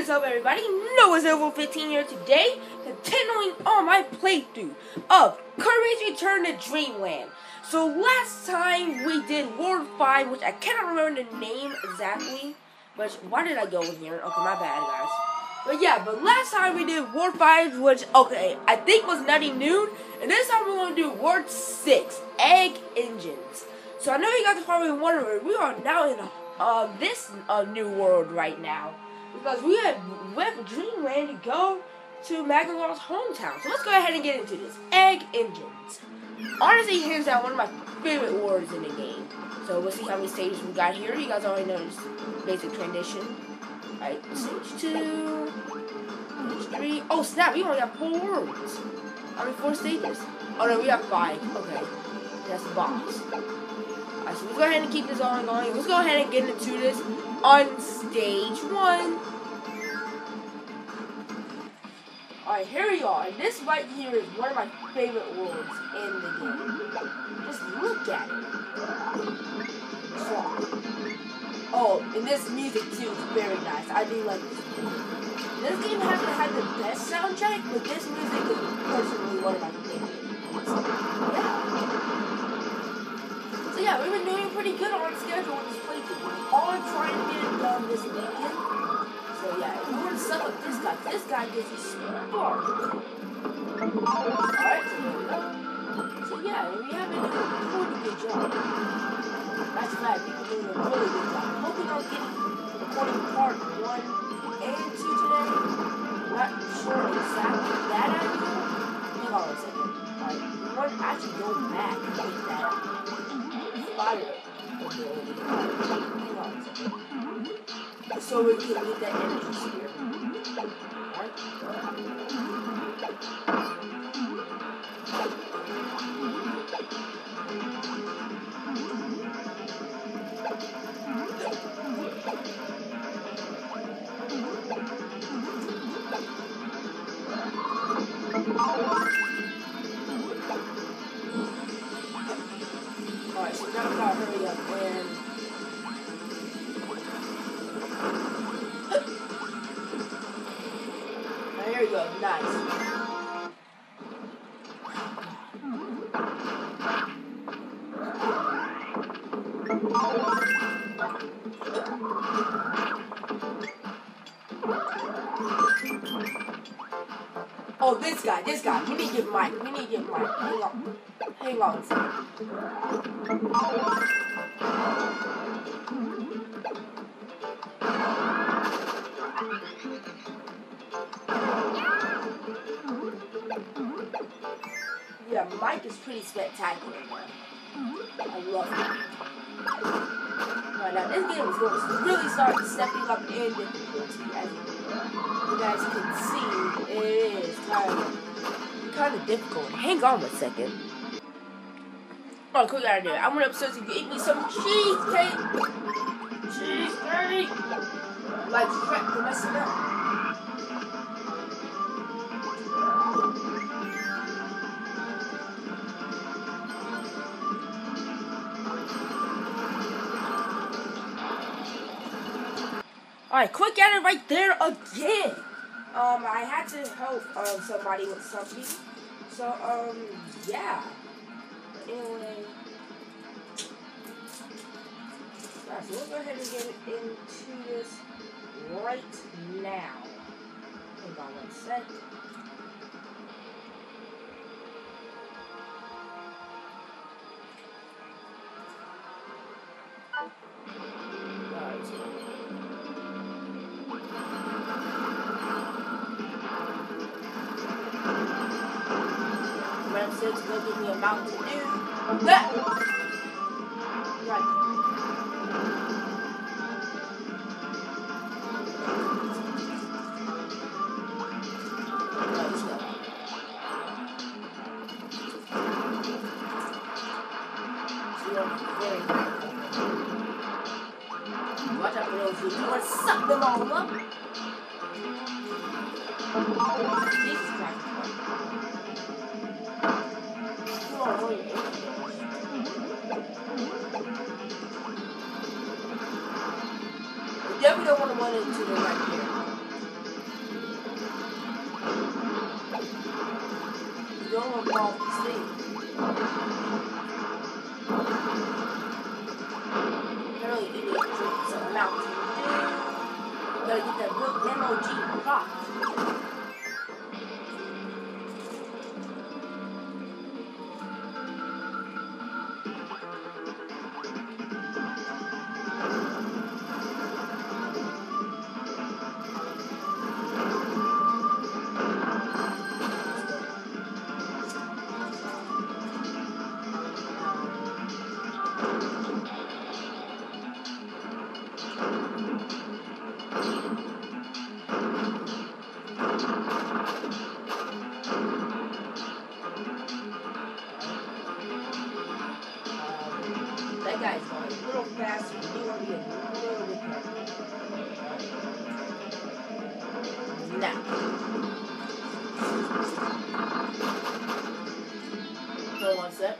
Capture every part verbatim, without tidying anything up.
is up, everybody? Noah zero fifteen here today, continuing on my playthrough of Kirby's Return to Dreamland. So last time we did World five, which I cannot remember the name exactly. But why did I go in here? Okay, my bad, guys. But yeah, but last time we did World five, which, okay, I think was Nutty Noon. And this time we're going to do World six, Egg Engines. So I know you guys are probably wondering, we are now in uh, this uh, new world right now. Because we have left Dreamland to go to Magolor's hometown. So let's go ahead and get into this. Egg Engines. Honestly, hands down, one of my favorite words in the game. So we'll see how many stages we got here. You guys already know this basic transition. Alright, stage two. Stage three. Oh snap, we only have four words. I mean, four stages. Oh no, we have five. Okay. That's the box. Alright, so let's go ahead and keep this on going. Let's go ahead and get into this on stage one. Alright, here we are. And this right here is one of my favorite worlds in the game. Just look at it. So, oh, and this music too is very nice. I do like this music. This game hasn't had the best soundtrack, but this music is personally one of my favorites. Yeah. So yeah, we've been doing pretty good on schedule with this playthrough. We're all trying to get it done this weekend. So yeah, if you want to suck up this guy, this guy gives you spark. Alright, so there we go. So yeah, we have been doing a pretty good job. That's right, people are doing a really good job. I'm hoping I'll get recording part one and two today. Not sure exactly that I do. Hang on a second. Alright, we want to actually go back and get that fire ability. Hang on a second. So we can get that energy sphere. Alright. Alright, so now we gotta hurry up and there you go, nice. Oh, this guy, this guy. We need to get Mike. We need to get Mike. Hang on. Hang on a second. Yeah, Mike is pretty spectacular. I love him. Right now, this game is going to really start stepping up in difficulty. As you guys can see, it is kind of, kind of difficult. Hang on one second. Oh, quick out of there. I went upstairs to get me some cheesecake. Cheesecake. Like crap, you're messing up. Alright, quick at it right there again. Um, I had to help um somebody with something. So, um, yeah. But anyway. Alright, so we'll go ahead and get into this right now. Hang on one sec. To go give me a Mountain Dew. That right. Let's go. So you're very watch out for those dudes. I want to suck them all up. Jesus Christ. We definitely don't want to run into them right here. don't involve the state. Really idiot drink some Mountain Dew. Gotta get that good M O G hot. That guy's going a little faster. You want to be a little bit careful. Now. Hold on one sec.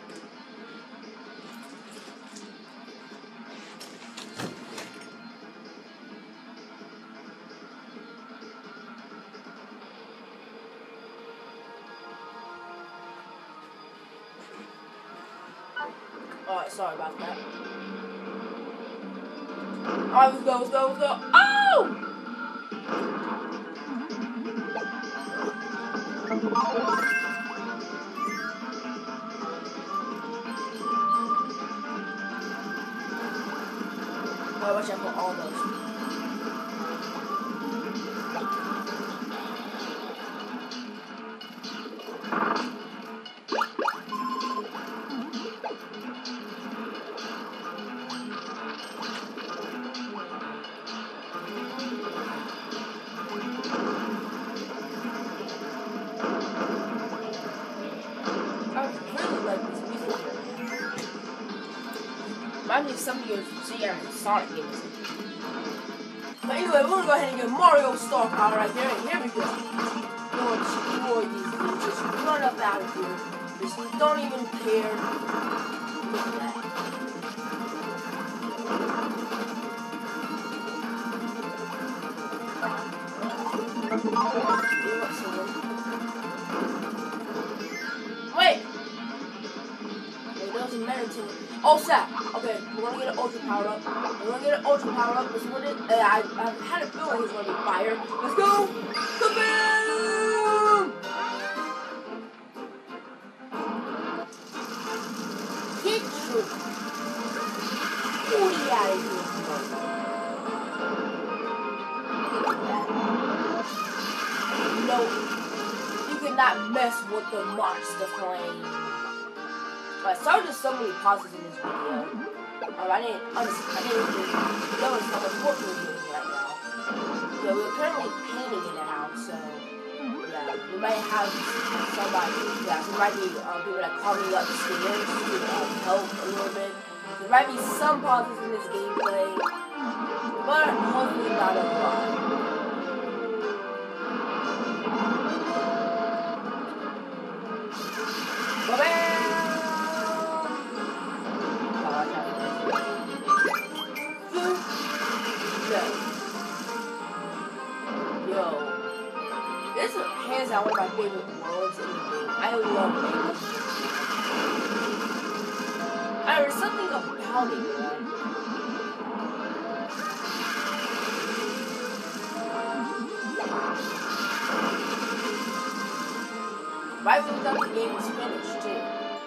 Alright, sorry about that. Alright, let's go, let's go, let's go. Oh! I wish I put all those. Reminds me of some of your Sega Sonic games. But anyway, we're gonna go ahead and get Mario Star Power right there, and here we go. Lord, destroy these dudes. Just run up out of here. Just don't even care. Look at that. Wait! Wait, there was a meditating. Oh, snap! Okay, we're gonna get an ultra power up. We're gonna get an ultra power up. This one is, uh, I, I had a feeling he's gonna be fire. Let's go! Kaboom! Get your booty out of here. No, you cannot mess with the monster flame. But sorry there's so many pauses in this video. Um, I didn't honestly, I didn't even notice how much work we're doing right now. Yeah, we're currently painting in the house, so yeah, we might have somebody, yeah, there might be um, people that call me upstairs to um, help a little bit. There might be some pauses in this gameplay, but hopefully not a lot. Bye-bye! This is hands down one of my favorite worlds in the game. I love it. I there's something about it, man. Right when we thought the game was finished, too.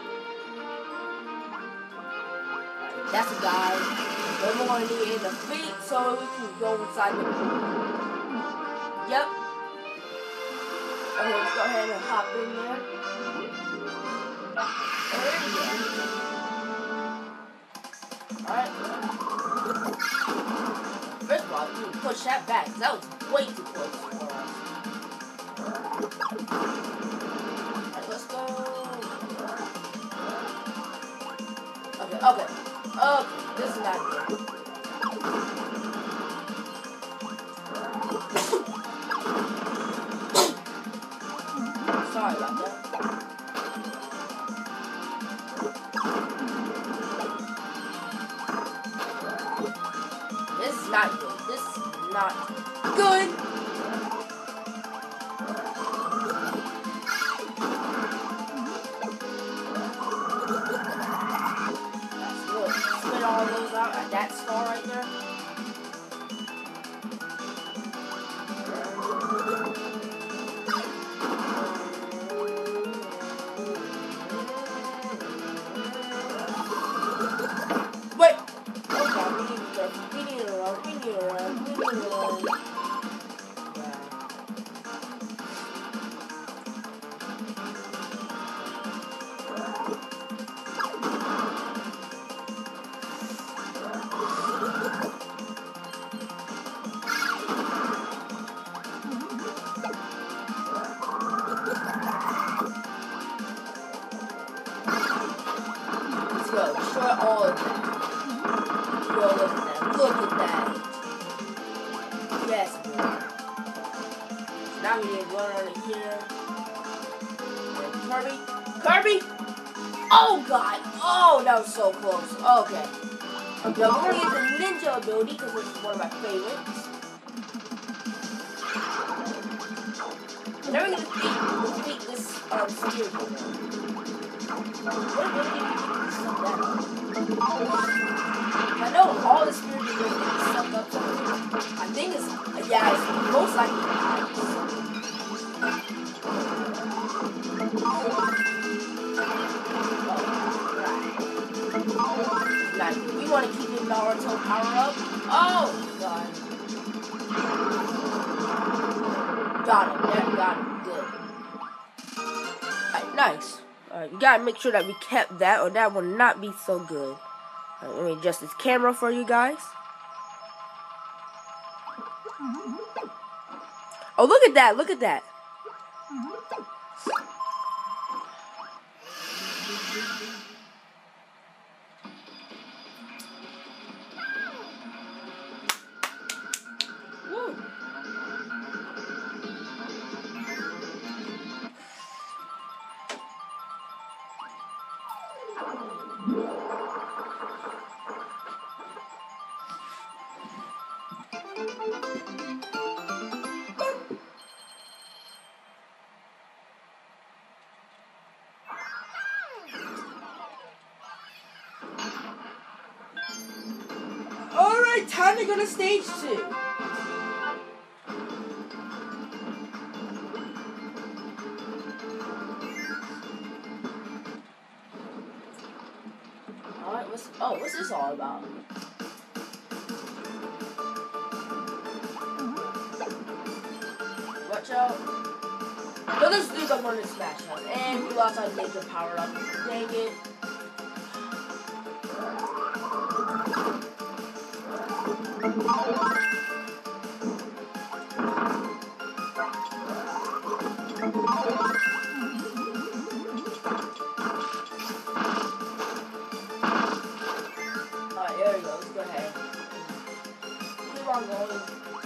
That's a guy. We're going to need the feet so we can go inside the pool. Yep. Okay, let's go ahead and hop in there. There we go. Alright. First of all, you need to push that back, because that was way too close for us. Alright, let's go. Okay, okay. Okay, this is not good. Sorry about that. This is not good. This is not good. at that star right there. Wait! Okay, we need to we need to run, we need to run, we need to run. Let's go, destroy all of them. Yo, look at that. Look at that. Yes, boy. So now we need to run on it here. And Kirby. Kirby! Oh, God. Oh, that was so close. Okay. Okay, I'm going to use the ninja ability because this is one of my favorites. And then we're going to defeat, defeat this um, spirit one. What ability do you think we suck that up? I know all the spirit abilities can be sucked up something. I think it's, yeah, it's most likely ice. Like, we want to keep the Naruto power up. Oh, God. Got him. Yeah, got him. Good. Alright, nice. Alright, we gotta make sure that we kept that, or that will not be so good. Alright, let me adjust this camera for you guys. Oh, look at that. Look at that. Woo. Alright, time to go to stage two. Alright, what's oh, what's this all about? Watch out. No, this dude's up on the smash one. And we lost our ninja power up. Dang it. Alright, there we go. Let's go ahead. Keep on going.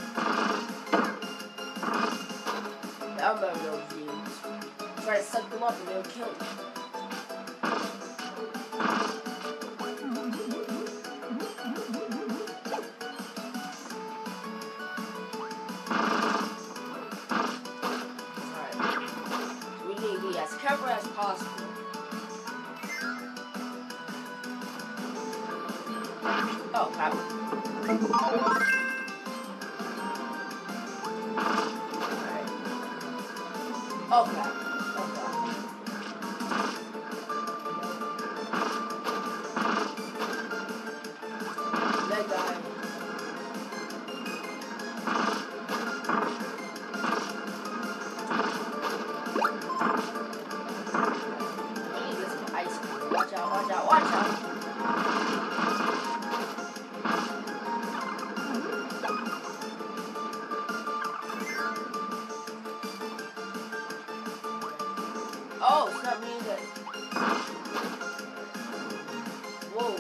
I'm gonna go G's. Try to suck them up and they'll kill me. Alright. So we need to be as careful as possible. Oh, crap. Oh crap. Oh crap. That guy. I need this ice cream. Watch out, watch out, watch out. Oh, it's not meaning that. Whoa.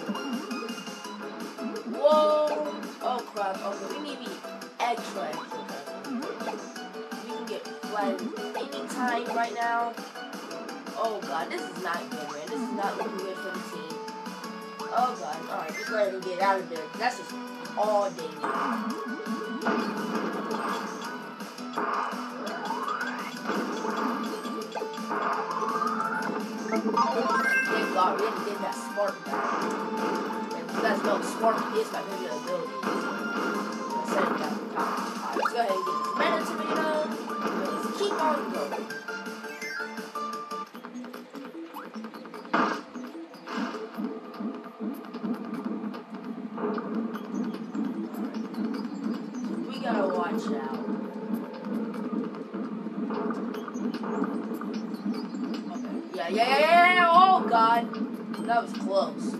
Whoa. Oh crap. Okay, we need to be extra, extra careful. We can get flattened anytime right now. Oh god, this is not good, man. This is not looking good for the team. Oh god. Alright, just let him get out of there. That's just all danger. Thank God we didn't get that spark back. That's no spark. performance is my favorite ability. Let's set it down the top. Alright, let's go ahead and get this mana tomato. Let's keep on going. We gotta watch out. Okay. Yeah, yeah, yeah, yeah! Oh god! That was close.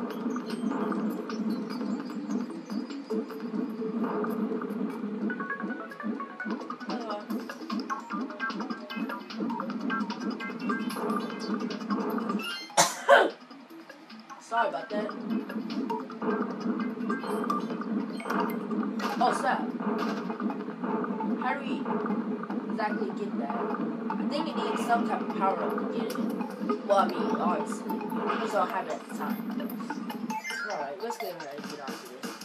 Sorry about that. Oh, snap. How do we exactly get that? I think it needs some type of power up to get it. Well, I mean, obviously. We just don't have it at the time. Alright, let's get ready to get on to this.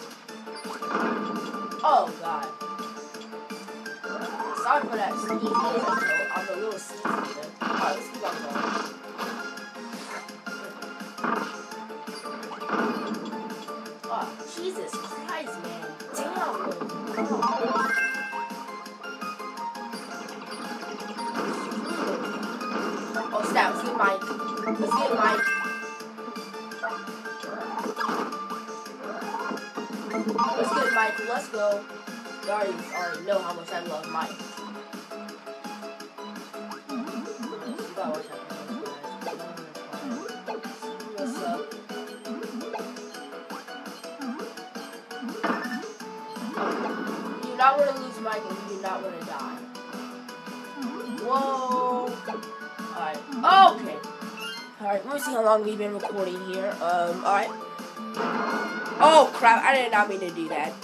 Oh, God. Sorry for that sneeze on the little sneeze. Alright, let's keep on going. Jesus Christ, man. Damn. Oh, snap. Let's get Mike. Let's get Mike. Let's get Mike. Let's go. You already, already know how much I love Mike. You gotta watch out. What's up? You do not want to lose Mike and you do not want to die. Whoa. Alright. Okay. Alright, let me see how long we've been recording here. Um, alright. Oh crap, I did not mean to do that.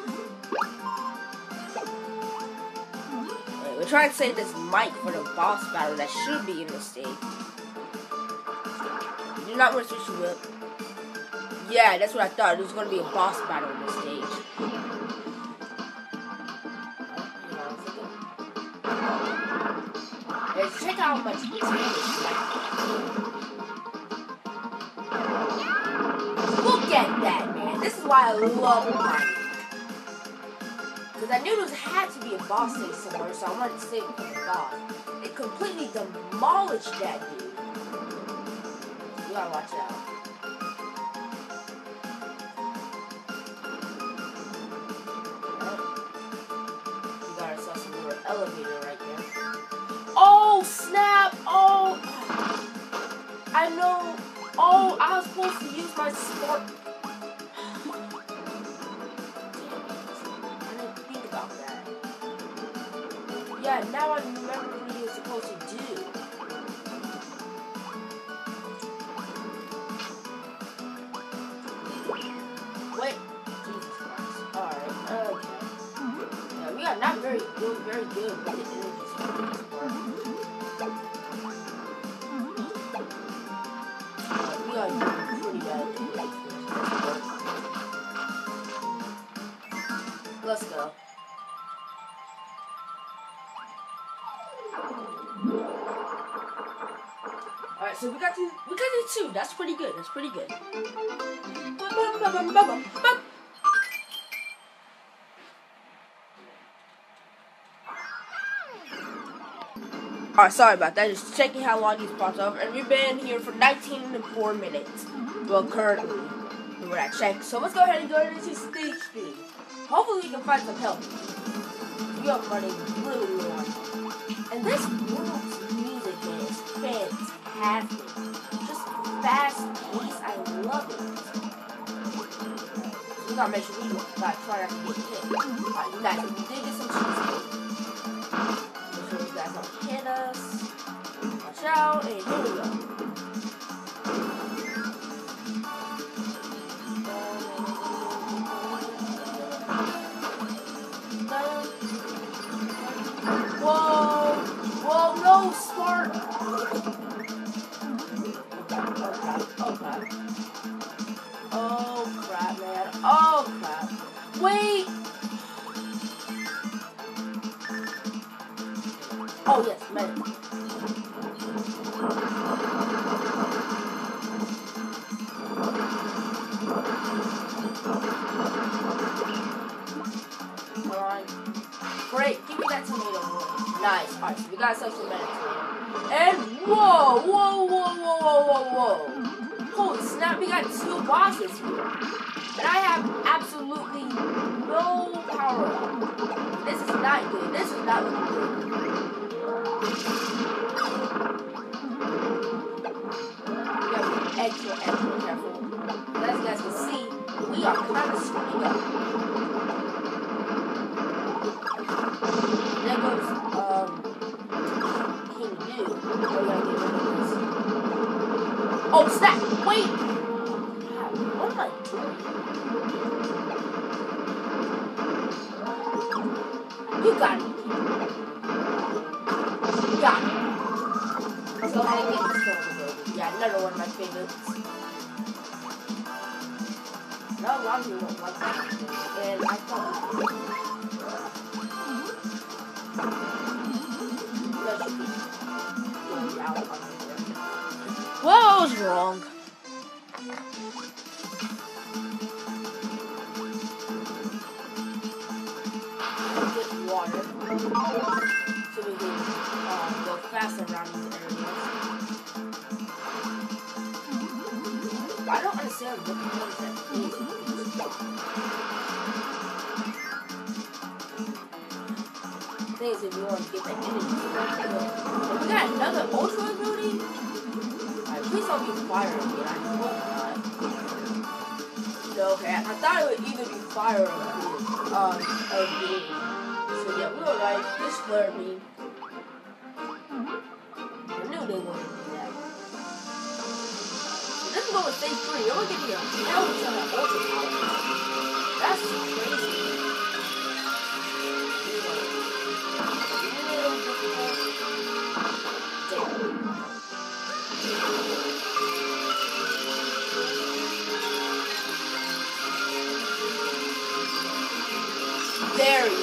Right, we're trying to save this Mike for the boss battle that should be in the stage. You do not want to switch the whip. Yeah, that's what I thought. It was going to be a boss battle in the stage. Let's check out how much he's Look at that, man. This is why I love Mike. Because I knew there had to be a boss stage somewhere, so I wanted to save it from the boss. It completely demolished that dude. You gotta watch out. You got ourselves a little elevator right there. Oh, snap! Oh! I know. Oh, I was supposed to use my spark. I didn't think about that. Yeah, now I remember what he was supposed to do. Wait. Jesus Christ. Alright, okay. Yeah, we are not very good, very good with the energy spark. We are doing pretty bad. Let's go. Alright, so we got to we got to two. That's pretty good. That's pretty good. Alright, sorry about that. Just checking how long these popped up. And we've been here for nineteen and four minutes. Well, currently, when I check. So let's go ahead and go into stage three. Hopefully we can find some help. We are running really, really hard. And this world's music is fantastic. Just fast pace. I love it. So we gotta make sure we gotta try not to get hit. Alright, you guys, we did get some cheesecake. Make sure you guys don't hit us. Watch out, and here we go. Whoa! Whoa, no, Spark! Okay, okay. Oh, crap, man. Oh, crap. Wait! Oh, yes, man. Come on. Great. Give me that tomato. Nice. Alright, so we got some tomato. And whoa, whoa, whoa, whoa, whoa, whoa, whoa. Holy snap, we got two bosses here. And I have absolutely no power up. This is not good. This is not looking good. We gotta be extra, extra careful. As you guys can see, we are kind of screwed up. There goes, um, King New. We're gonna get rid of this. Oh, snap! Wait! God, what am I doing? You got it. You got it. Let's go ahead and get this going. Yeah, another one of my favorites. No, I'm doing it like that. And I thought well, I was wrong. Get water so we can um, go faster around these areas. I don't understand what the hell is that is. Things if you want to get that energy. We got another ultra ability. Alright, please don't be fire again. I hope not. No, okay, I thought it would either be fire or um or blue. So yeah, we were right. This square me. I knew they wanted to do that. So this is what was stage three. You're gonna get me a hell of a ultra power. That's crazy. There we go.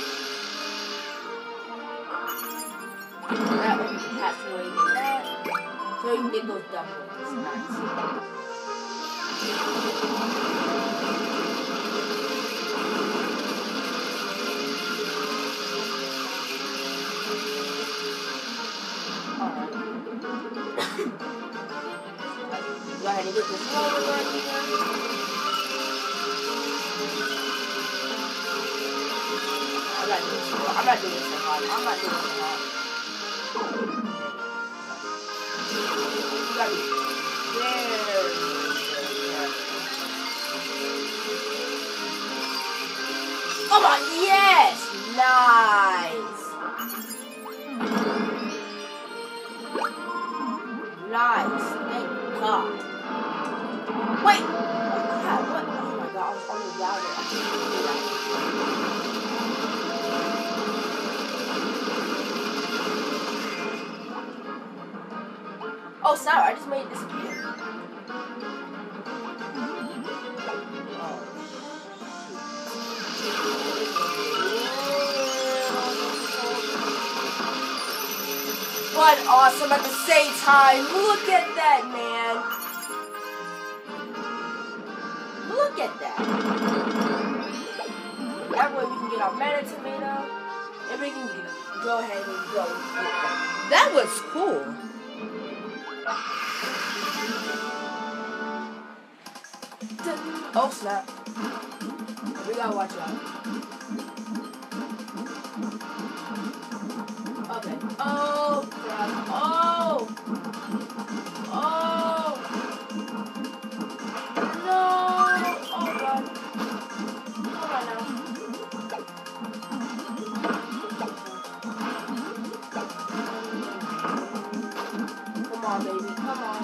That one has to wait for that. So you can get those dumplings. Nice. Alright. Go ahead and get this water right here. I'm not doing this so hard. I'm not doing this so hard. I'm not doing this so hard. You gotta be very, very careful. Come on, yes! Nice! Nice. Thank God. Wait! Oh, God, what? Oh my God, I was almost down there. I can't do that. Oh, sorry, I just made it disappear. But awesome at the same time. Look at that, man. Look at that. That way we can get our mana tomato. And we can go ahead and go. That was cool. Oh snap. We gotta watch out. Okay. Oh crap. Oh! Oh! No! Oh god. Come on now. Come on, baby. Come on.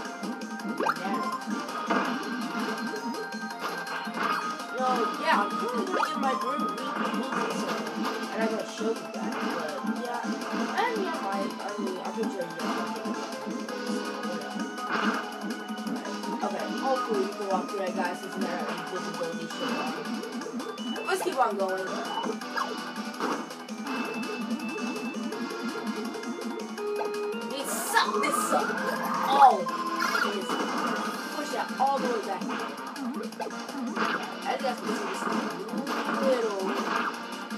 So, yeah, I'm probably gonna get my group and I'm gonna show you guys, but yeah, and yeah, I, I mean, I'm pretty sure you guys okay, hopefully we can walk through that, guys, since we're invisibility shit on. Let's keep on going. It sucked, this sucked. Oh, push that all the way back. I just this little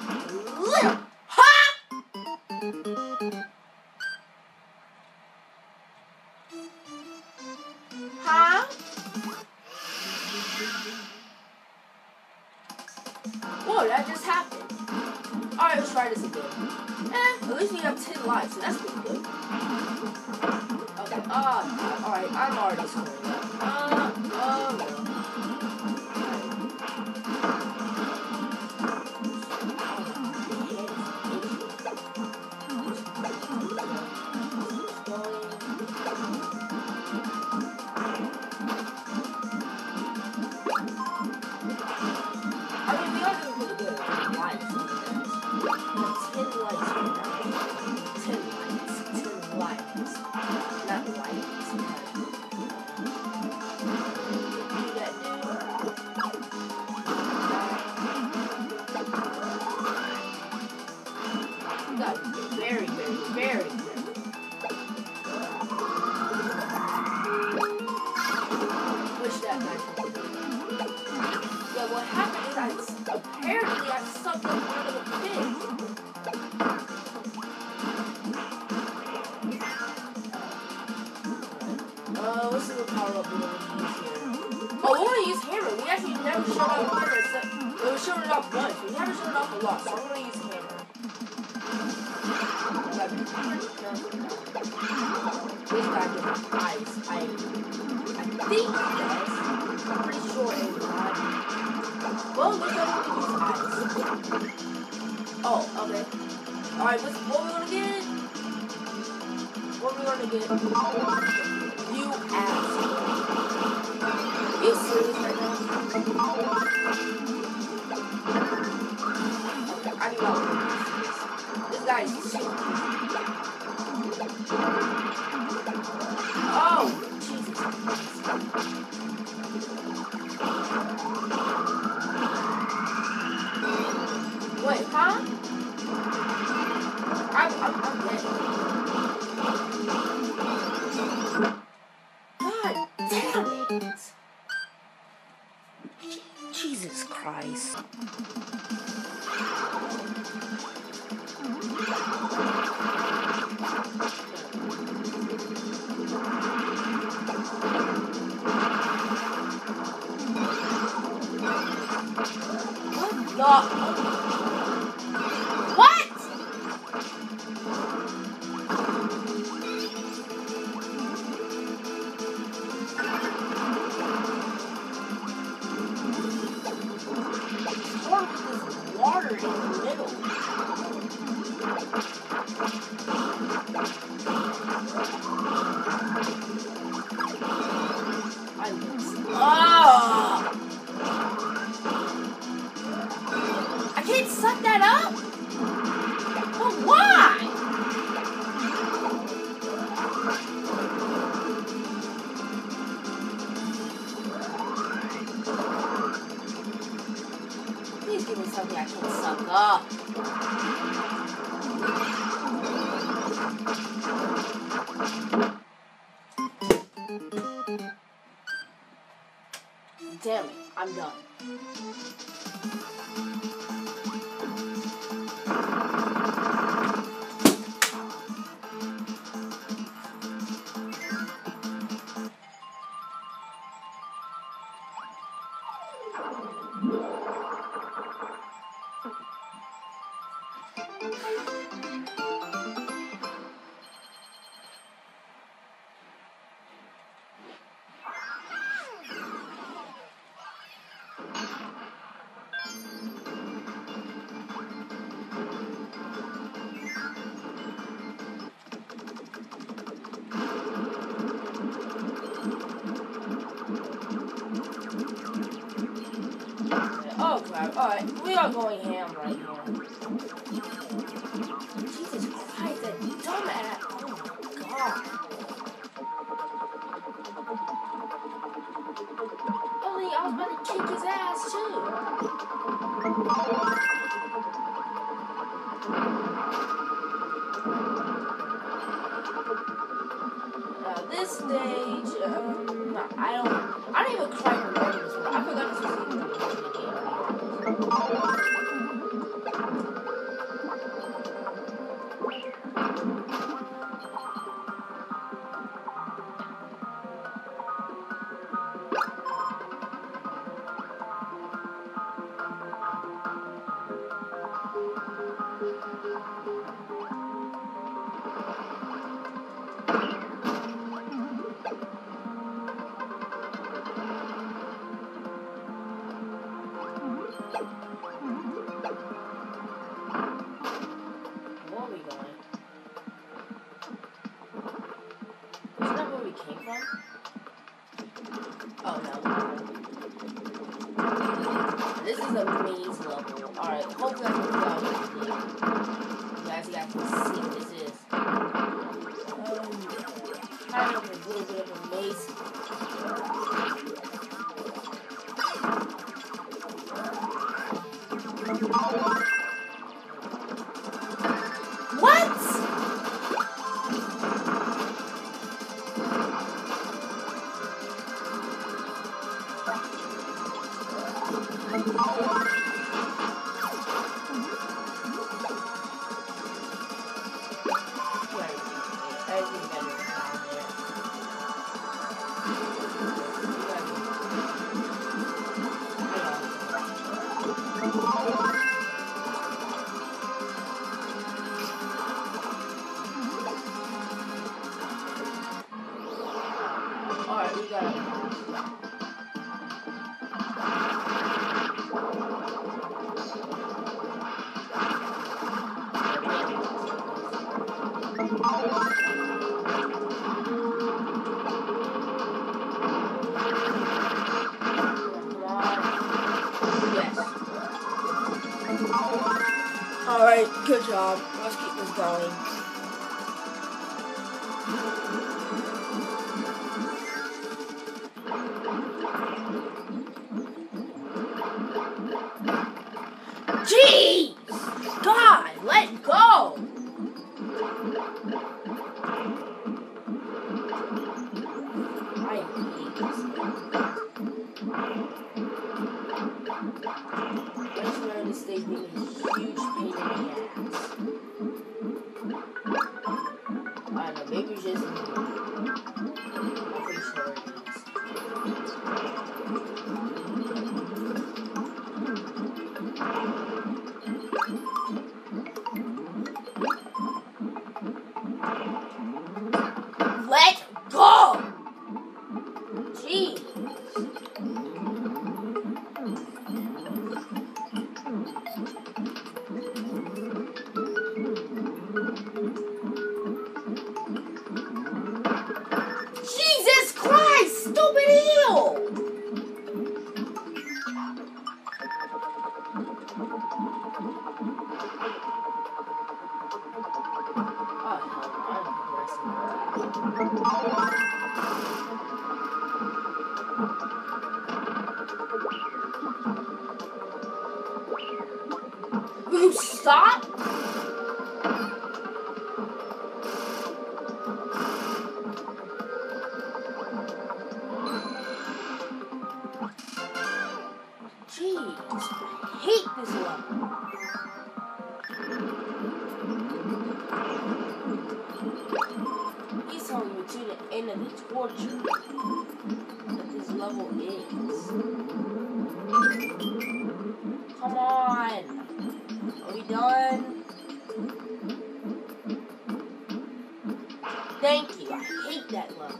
just happened? Alright, let's try this again. Eh, at least we have ten lives, so that's pretty good. Okay, uh, alright, I'm already screwing up. Uh, oh no. Very, very, very good. Wish that guy could do it. Yeah, what happened is I apparently I sucked up one of the pins. Uh, let's see what power up we're going to use here. Oh, we're going to use hammer. We actually never showed off hammer except we showed it off once. We never showed it off a lot, so I'm going to use hammer. This guy gets ice. I, I think he does. I'm pretty sure it not. Well, looks like we can use ice. Oh, okay. Alright, what's what we gonna get? What we gonna get? You asshole. Are you serious right now? Okay, I need all of this. This guy is sick. Oh, Jesus. Wait, huh? I'm, I'm, I'm dead. God damn it. Jesus Christ. What the? What? What is this water in the middle? I missed. Oh! I can't suck that up? But why? Please give me something I can suck up. Damn it, I'm done. Oh crap, alright, we are going ham right here. Jesus Christ, that dumbass. Oh my god. Only I was about to kick his ass too. Now this stage, um, I don't, I don't even quite remember this one. I forgot this was even the beginning of the game. exactly see what this is. Um, kind of a little bit of a maze. What? Alright, we got it. Alright, good job. Let's keep this going. Jeez! God, let go! I hate this. I swear this stage being a huge pain in the ass. I don't know, maybe it's just me. I'm pretty sure it is. Let go! Jeez. Jesus Christ! Stupid eel! Will you stop? Jeez, I hate this level. He's telling me to the end of the torture that this level is. Come on. Are we done? Thank you. I hate that level.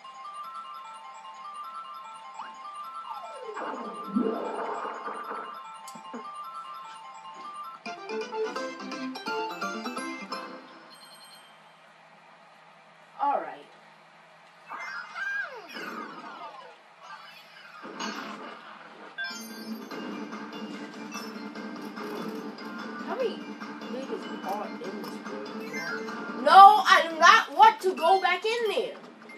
All right. How many niggas are in this room? No, I do not want to go back in there.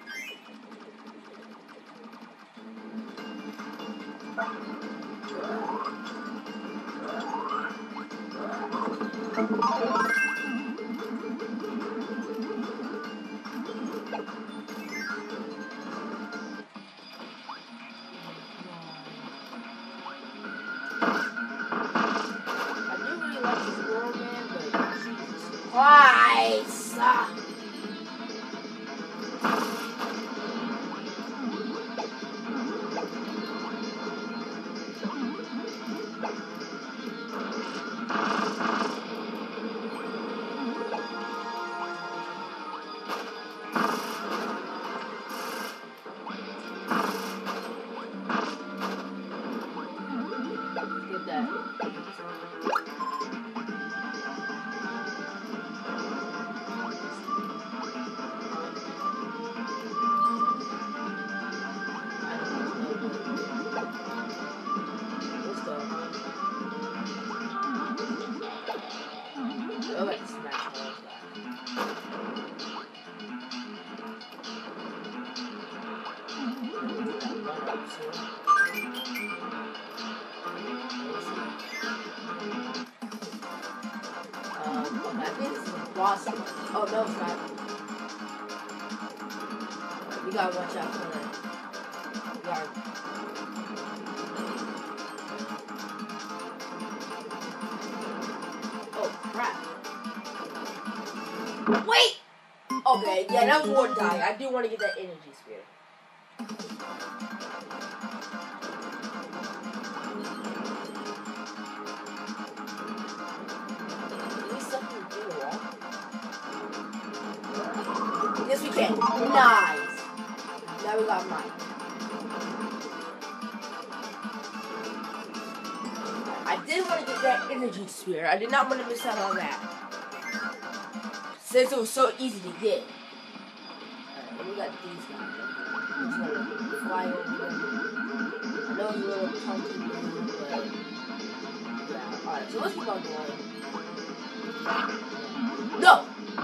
Christ! Get that. boss. Oh no, it's not. We gotta watch out for that. We gotta. Oh crap! Wait. Okay, yeah, that was Ward dying. I do want to get that energy sphere. Yes, we can. Nice. Now we got mine. I did want to get that energy sphere. I did not want to miss out on that. Since it was so easy to get. Alright, and we got these guys. I'm just gonna fly over them. I know it's a little chunky, but yeah. Alright, so let's keep on going. No!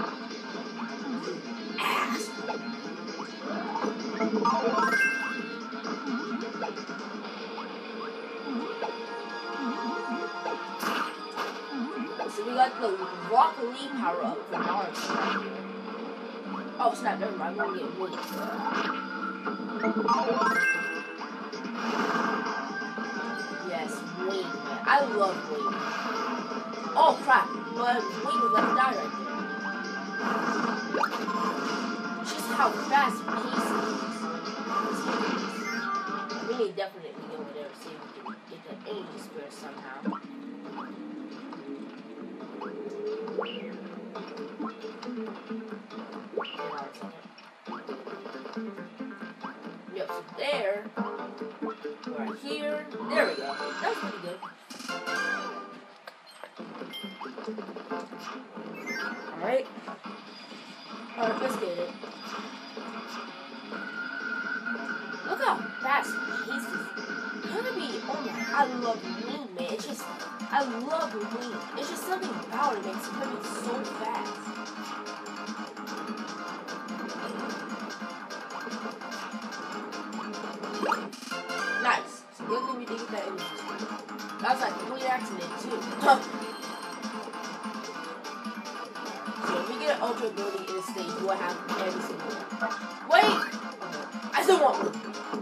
So we got the Rock Lee power up for Naruto right here. Oh snap, never mind, I'm gonna get Wing. Yes, Wing, man. I love Wing. Oh crap, but Wing was gonna die right there. Just how fast paced it is. We need definitely go over there and see if we can get the energy spirit somehow. Yep, so there, right here, there we go. That was pretty good. Alright. Alright, let's get it. Look how fast pieces. Gonna be, oh my, I love Wing, man. It's just, I love Wing. It's just something about it makes it hurt so fast. Nice. So good thing we did get that energy. That was like a complete accident too. So if we get an ultra ability in a stage, we'll have every single one. Wait! Okay. I still want one.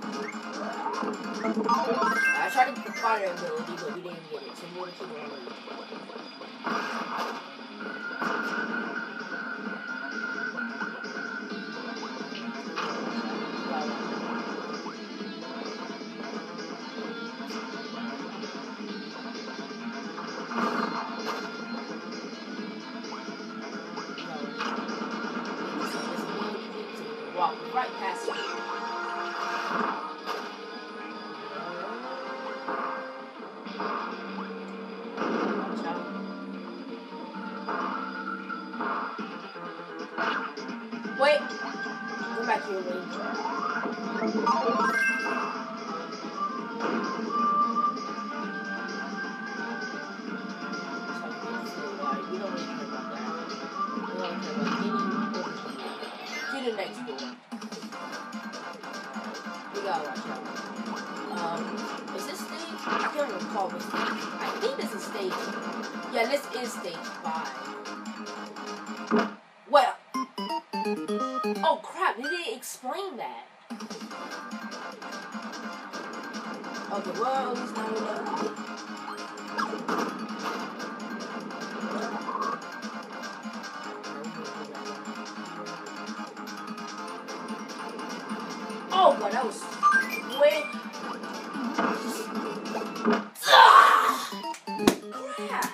I tried to get the fire ability, but we didn't get it, so we're gonna keep it on. Walk right past you. Wait! Go back here, wait. We don't really care about that. We don't care about any to the next door. We gotta watch out. Um, is this stage? I can't recall this stage. I think this is stage. Yeah, this is stage five. Well. Oh crap, they didn't explain that. Okay, well, at least now we know. Oh god, that was quick. Ah! Crap.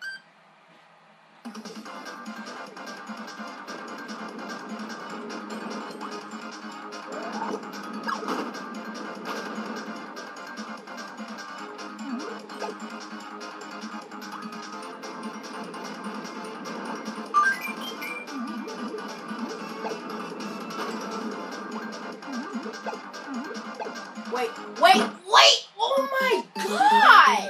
Wait, wait, wait! Oh my god!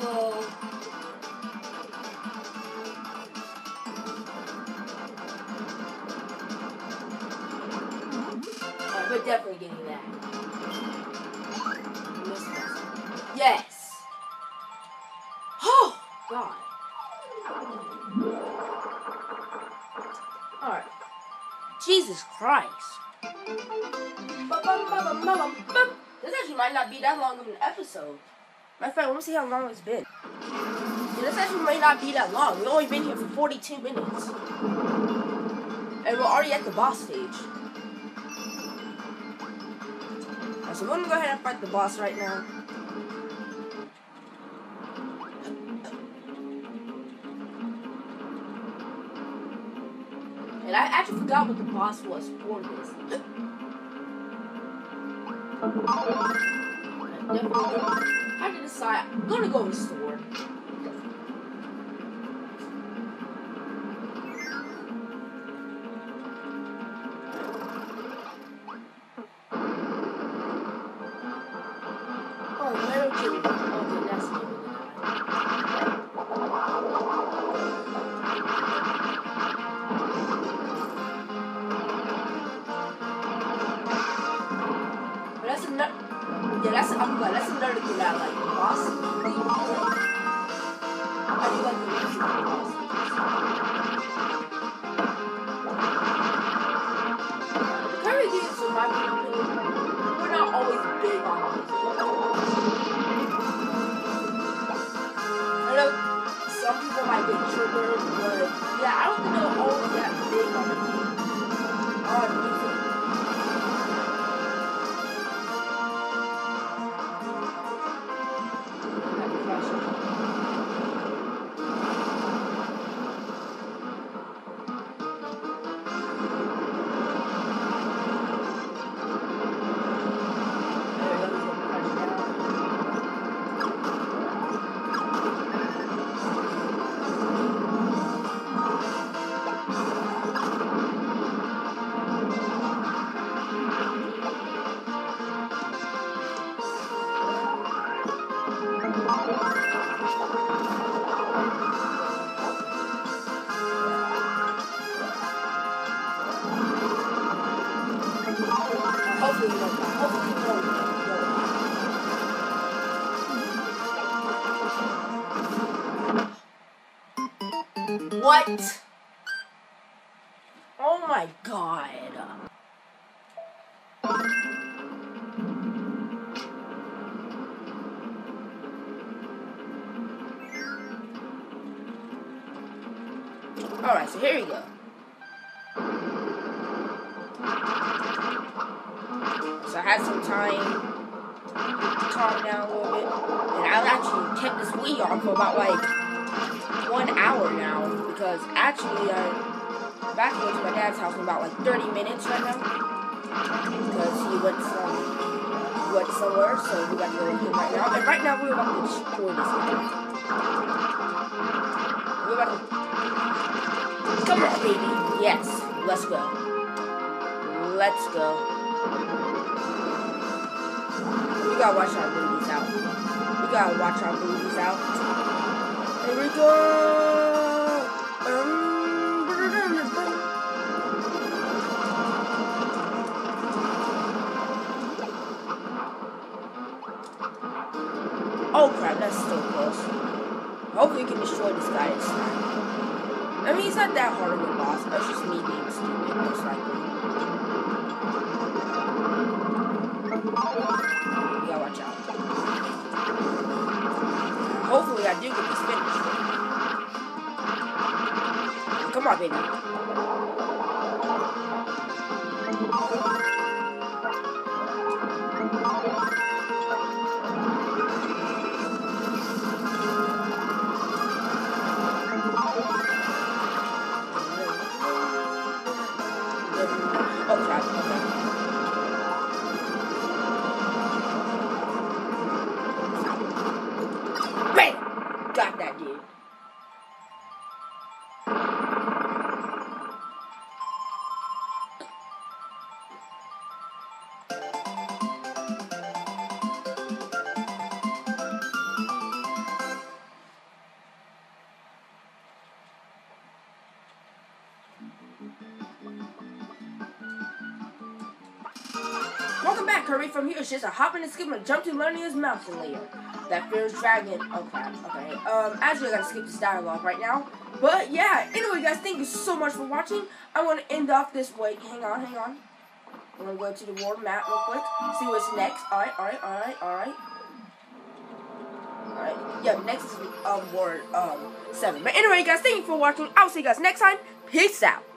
no. Alright, we're definitely getting that. Yes! Oh, God. Alright. Jesus Christ. This actually might not be that long of an episode. My friend, let me see how long it's been. Yeah, this actually might not be that long. We've only been here for forty-two minutes. And we're already at the boss stage. Right, so we're gonna go ahead and fight the boss right now. And I actually forgot what the boss was for this. I had to decide. I'm gonna go with sword. Oh, Metal King. Okay, that's the name of But that's another. Yeah, that's I'm glad. That's another thing that I like. The boss. I do like the music of the boss. The current games, in my opinion, we're not always big on music. I know some people might get triggered, but yeah, I don't think they're always that big on the on music. Hopefully you don't die. Hopefully you don't die. What? Oh my God. Alright, so here we go. So I had some time to calm down a little bit. And I've actually kept this Wii on for about like one hour now. Because actually I'm back to go to my dad's house in about like thirty minutes right now. Because he went some he went somewhere, so we got to go with him right now. And right now we're about to destroy this guy. We're about to come on, baby. Yes, let's go. Let's go. We gotta watch our movies out. We gotta watch our movies out. Here we go. Um, oh crap, that's still close. Hopefully we can destroy this guy this time. I mean, he's not that hard of a boss. That's just me being stupid, most likely. You gotta watch out. Hopefully I do get this finished. Come on, baby. Oh crap, okay. Bam! Got that dude. welcome back, Kirby. From here, it's just a hop and a skip and a jump to Lernia's mountain layer. That fierce dragon. Oh crap. Okay. Um, actually, I gotta skip this dialogue right now. But yeah. Anyway, guys, thank you so much for watching. I want to end off this way. Hang on, hang on. I'm gonna go to the world map real quick. See what's next. All right, all right, all right, all right. All right. Yeah. Next is um ward um seven. But anyway, guys, thank you for watching. I'll see you guys next time. Peace out.